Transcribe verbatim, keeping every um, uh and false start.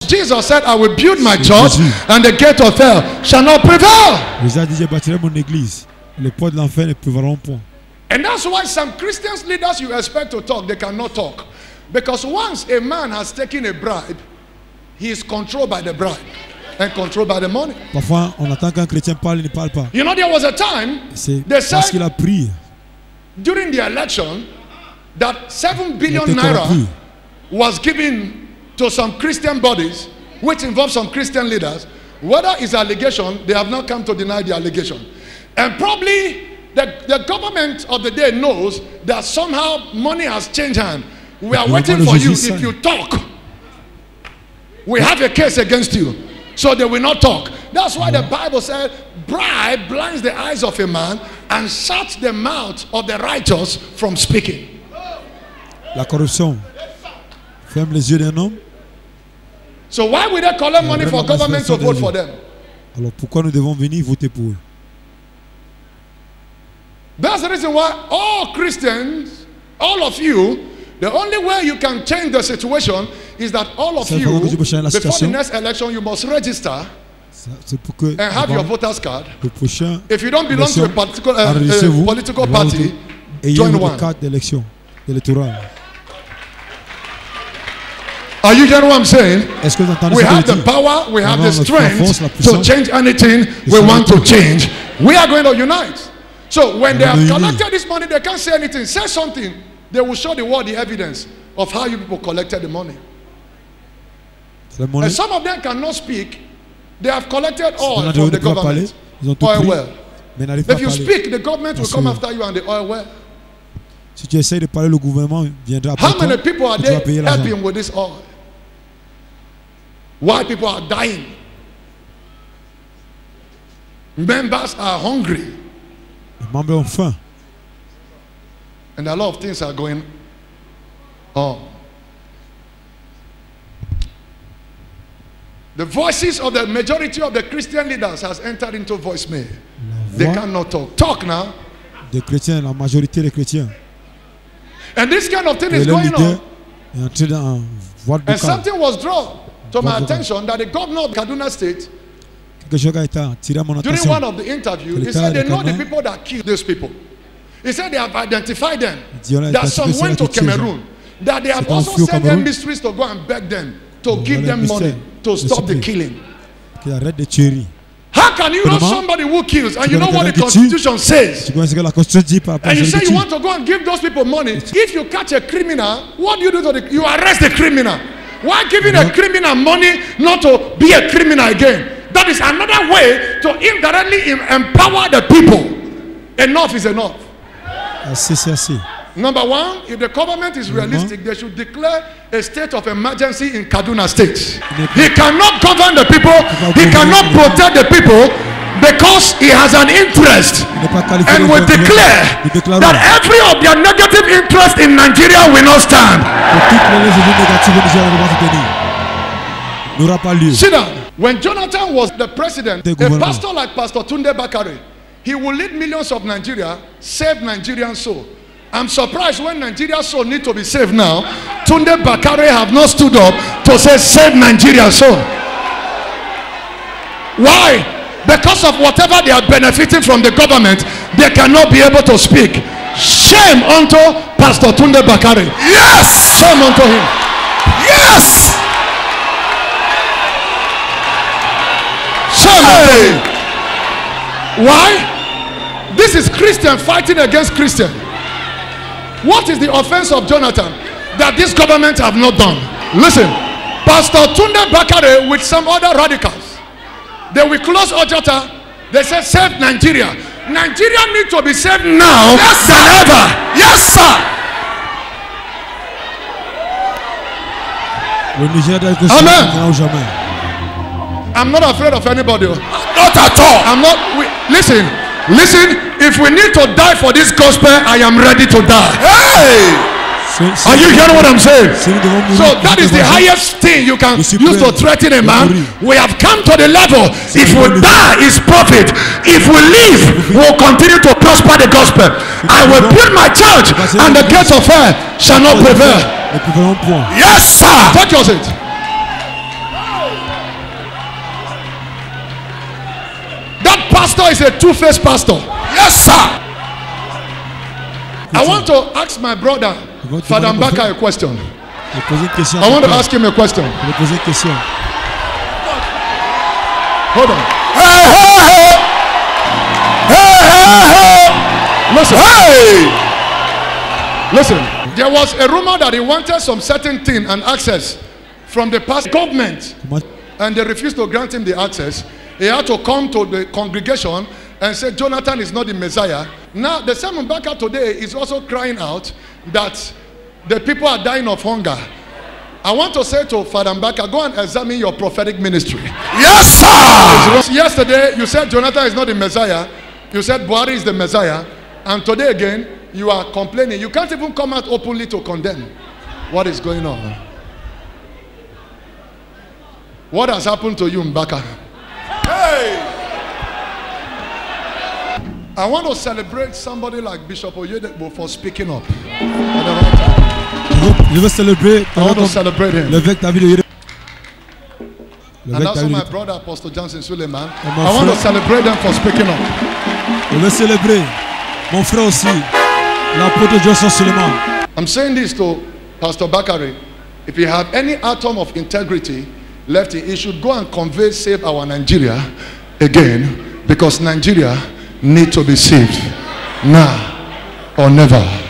Jesus said, I will build my church and the gate of hell shall not prevail. Jésus a dit, je bâtirai mon église. Les portes de l'enfer ne prévaudront point. And that's why some Christian leaders you expect to talk, they cannot talk. Because once a man has taken a bribe, he is controlled by the bribe and controlled by the money. Parfois, on attend qu'un chrétien parle, il ne parle pas. You know, there was a time, C'est they parce qu'il said a pris. during the election that seven billion naira was given to some Christian bodies, which involve some Christian leaders. Whether it's allegation, they have not come to deny the allegation. And probably the, the government of the day knows that somehow money has changed hands. We are waiting for you. If you talk, we have a case against you. So they will not talk. That's why the Bible said, bribe blinds the eyes of a man and shuts the mouth of the righteous from speaking. La corruption ferme les yeux d'un homme. So why would they collect money for government to vote for them? Alors pourquoi nous devons venir voter pour eux? That's the reason why all Christians, all of you, the only way you can change the situation is that all of you, before the next election, you must register and have your voter's card. If you don't belong to a particular uh, uh, political party, join one. Are you hearing what I'm saying? We have the power, we have the strength to change anything we want to change. We are going to unite. So when they have collected this money, they can't say anything. Say something. They will show the world the evidence of how you people collected the money. And some of them cannot speak. They have collected oil from the government. Oil well. If you speak, the government will come after you and the oil well. Si tu essaies de parler, le gouvernement viendra après toi. How many people are they helping with this oil? Why people are dying? Members are hungry. Les membres ont faim. And a lot of things are going on. The voices of the majority of the Christian leaders has entered into voicemail. They cannot talk. Talk now. Des chrétiens, la majorité des chrétiens. And this kind of thing is going on. And something was drawn to my attention that the governor of Kaduna State, during one of the interviews, he said they know the people that killed these people. He said they have identified them. That some went to Cameroon. That they have also sent emissaries to go and beg them to give them money to stop the killing. How can you know somebody who kills and you know what the Constitution says? And you say you want to go and give those people money. If you catch a criminal, what do you do to the, you arrest the criminal. Why giving a criminal money not to be a criminal again? That is another way to indirectly empower the people. Enough is enough. Number one, if the government is realistic, they should declare a state of emergency in Kaduna State. He cannot govern the people, he cannot protect the people because he has an interest. And will declare that every of their negative interest in Nigeria will not stand. See that when Jonathan was the president, a pastor like Pastor Tunde Bakare, he will lead millions of Nigeria, save Nigerian soul. I'm surprised when Nigeria's soul need to be saved now. Tunde Bakare have not stood up to say save Nigeria's soul. Why? Because of whatever they are benefiting from the government, they cannot be able to speak. Shame unto Pastor Tunde Bakare. Yes! Shame unto him. Yes! Shame unto him. Why? This is Christian fighting against Christian. What is the offense of Jonathan that this government have not done? Listen, Pastor Tunde Bakare with some other radicals, they will close Ojota. They say save Nigeria. Nigeria needs to be saved now yes, than ever. Yes, sir. Amen. I'm not afraid of anybody. Not at all. I'm not. We, listen. Listen, if we need to die for this gospel, I am ready to die. Hey! Are you hearing what I'm saying? So that is the highest thing you can use to threaten a man. We have come to the level, if we die is profit. If we live, we will continue to prosper the gospel. I will build my church and the gates of hell shall not prevail. Yes, sir. Take your seat. pastor is a two-faced pastor. Yes, sir. I want to ask my brother, Father Mbaka, a question. Je vais poser une question. I want to ask him a question. Je vais poser une question. Hold on. Hey, hey, hey. Hey, hey, hey. Listen. Hey. Listen. There was a rumor that he wanted some certain thing and access from the past government, Comment- and they refused to grant him the access. He had to come to the congregation and say Jonathan is not the Messiah. Now the Simon Mbaka today is also crying out that the people are dying of hunger. I want to say to Father Mbaka, go and examine your prophetic ministry. Yes, sir. Yesterday you said Jonathan is not the Messiah. You said Buhari is the Messiah. And today again you are complaining. You can't even come out openly to condemn what is going on. What has happened to you, Mbaka? Hey. I want to celebrate somebody like Bishop Oyedepo for speaking up at the wrong time. Je veux célébrer I want to celebrate him. l'évêque David Oyedepo. And L'évêque also David my Oyedepo. brother Apostle Johnson Suleiman. And my I want to friend- celebrate them for speaking up. Je veux célébrer mon frère aussi, l'apôtre Johnson Suleiman. I'm saying this to Pastor Bakari. If you have any atom of integrity left, he should go and convey Save Our Nigeria again, because Nigeria need to be saved now or never.